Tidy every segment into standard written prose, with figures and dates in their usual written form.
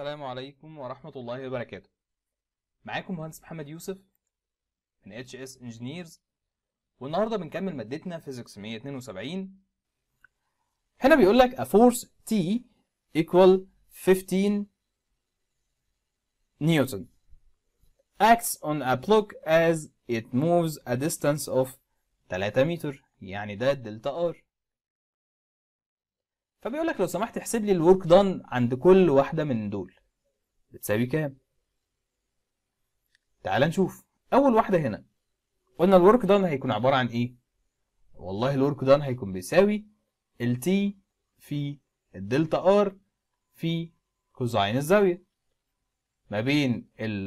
السلام عليكم ورحمة الله وبركاته. معاكم مهندس محمد يوسف من HS Engineers، والنهارده بنكمل مادتنا Physics 172. هنا بيقول لك a force T equal 15 Newton acts on a block as it moves a distance of 3 متر، يعني ده الدلتا ار. فبيقول لك لو سمحت احسب لي الورك دان عند كل واحدة من دول بتساوي كام؟ تعال نشوف. اول واحدة هنا قلنا الورك دان هيكون عبارة عن ايه؟ والله الورك دان هيكون بيساوي التي في الدلتا ار في كوزاين الزاوية ما بين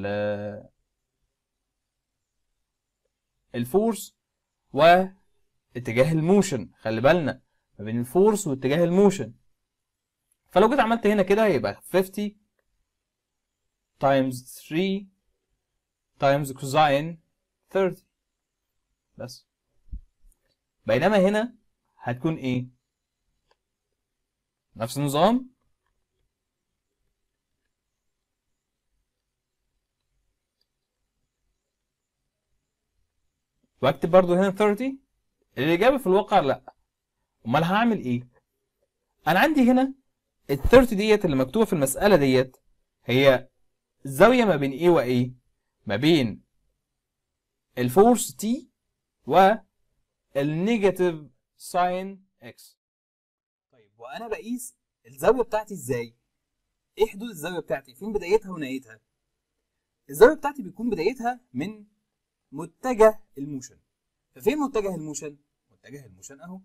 الفورس واتجاه الموشن. خلي بالنا ما بين الفورس واتجاه الموشن. فلو جيت عملت هنا كده هيبقى 50 times 3 times كوزاين 30 بس. بينما هنا هتكون ايه؟ نفس النظام، واكتب برضو هنا 30. الإجابة في الواقع لا. امال هعمل ايه؟ انا عندي هنا ال 30 ديت اللي مكتوبة في المسألة ديت هي الزاوية ما بين ايه وايه؟ ما بين الفورس تي والنيجاتيف ساين اكس. طيب وانا بقيس الزاوية بتاعتي ازاي؟ ايه حدود الزاوية بتاعتي؟ فين بدايتها ونهايتها؟ الزاوية بتاعتي بيكون بدايتها من متجه الموشن. ففين متجه الموشن؟ متجه الموشن اهو.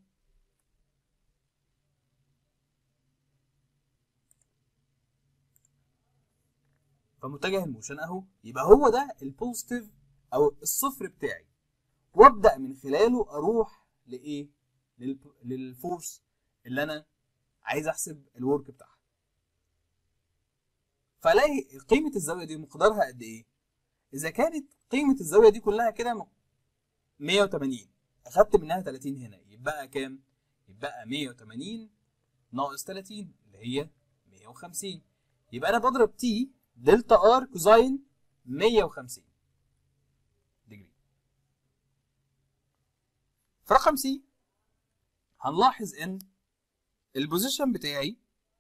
فمتجه الموشن اهو، يبقى هو ده البوزيتيف او الصفر بتاعي، وابدا من خلاله اروح لايه؟ للفورس اللي انا عايز احسب الورك بتاعها. فالاقي قيمه الزاويه دي مقدارها قد ايه؟ اذا كانت قيمه الزاويه دي كلها كده 180، اخدت منها 30 هنا، يبقى كام؟ يبقى 180 ناقص 30 اللي هي 150. يبقى انا بضرب تي دلتا ار كوزاين 150 ديجري. في رقم سي هنلاحظ ان البوزيشن بتاعي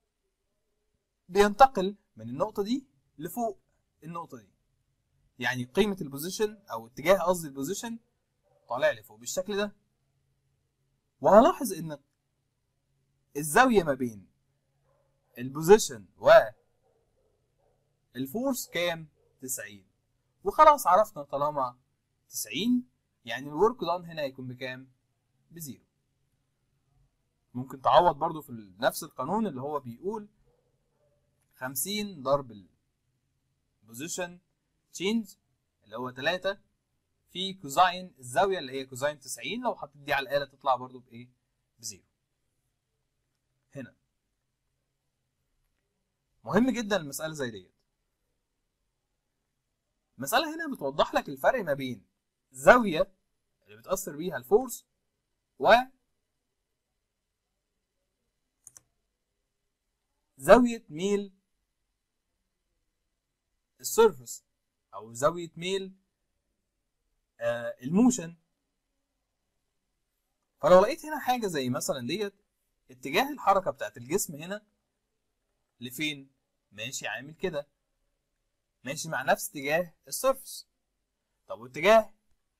بينتقل من النقطة دي لفوق النقطة دي، يعني قيمة البوزيشن او اتجاه قصدي البوزيشن طالع لفوق بالشكل ده. وهلاحظ ان الزاوية ما بين البوزيشن والفورس كام؟ 90. وخلاص عرفنا طالما 90 يعني الورك دان هنا هيكون بكام؟ بزيرو. ممكن تعوض برضو في نفس القانون اللي هو بيقول 50 ضرب البوزيشن تشينج اللي هو 3 في كوزاين الزاوية اللي هي كوزاين 90. لو حطيت دي على الآلة تطلع برضو بإيه؟ بزيرو. هنا مهم جدا المسألة زي ديت. المسألة هنا بتوضح لك الفرق ما بين الزاوية اللي بتأثر بيها الفورس زاوية ميل السيرفس او زاوية ميل الموشن. فلو لقيت هنا حاجة زي مثلا ديت، اتجاه الحركة بتاعت الجسم هنا لفين؟ ماشي عامل كده، ماشي مع نفس اتجاه السيرفس. طب واتجاه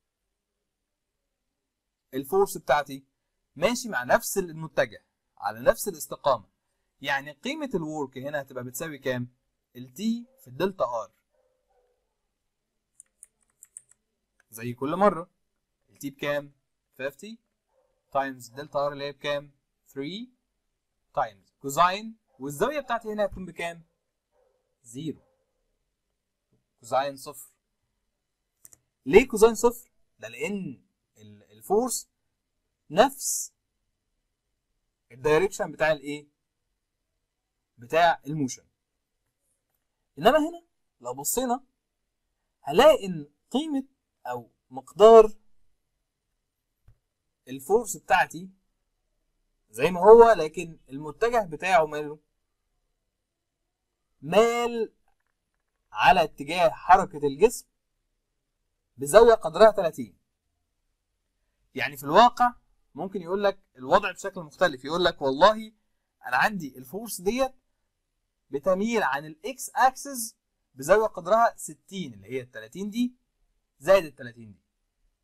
الفورس بتاعتي ماشي مع نفس المتجه على نفس الاستقامة. يعني قيمة الورك هنا هتبقى بتساوي كام؟ التي في الدلتا ار. زي كل مرة التي بكام؟ 50 تايمز دلتا ار اللي هي بكام؟ 3 تايمز كوزاين، والزاوية بتاعتي هنا هتكون بكام؟ 0. كوزاين صفر. ليه كوزاين صفر؟ ده لأن الفورس نفس الدايركشن بتاع الايه؟ بتاع الموشن. انما هنا لو بصينا هنلاقي ان قيمة او مقدار الفورس بتاعتي زي ما هو، لكن المتجه بتاعه ماله؟ مال على اتجاه حركة الجسم بزاوية قدرها 30. يعني في الواقع ممكن يقول لك الوضع بشكل مختلف، يقول لك والله انا عندي الفورس ديت بتميل عن الاكس اكسس بزاويه قدرها 60، اللي هي ال 30 دي زائد ال 30 دي.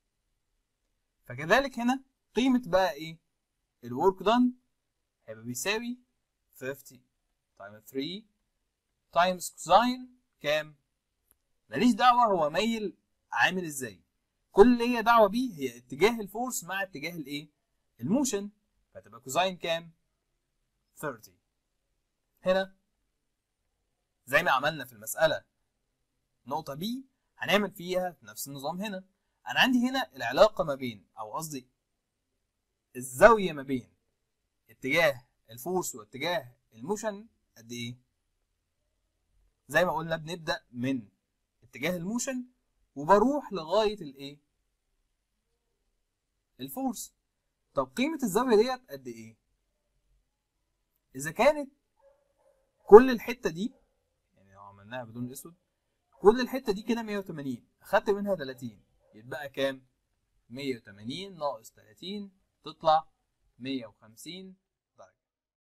فكذلك هنا قيمه بقى ايه الورك دان هيبقى بيساوي 50 تايم 3 تايمز كوزاين كام؟ ماليش دعوه هو مايل عامل ازاي، كل اللي هي دعوه بيه هي اتجاه الفورس مع اتجاه الايه الموشن، فتبقى كوزاين كام؟ 30. هنا زي ما عملنا في المساله نقطه بي هنعمل فيها نفس النظام. هنا انا عندي هنا العلاقه ما بين، او قصدي الزاويه ما بين اتجاه الفورس واتجاه الموشن قد ايه؟ زي ما قلنا بنبدا من اتجاه الموشن وبروح لغايه الايه الفورس. طب قيمه الزاويه ديت قد ايه؟ اذا كانت كل الحته دي، يعني لو عملناها بدون الاسود، كل الحته دي كده 180، اخدت منها 30، يتبقى كام؟ 180 ناقص 30 تطلع 150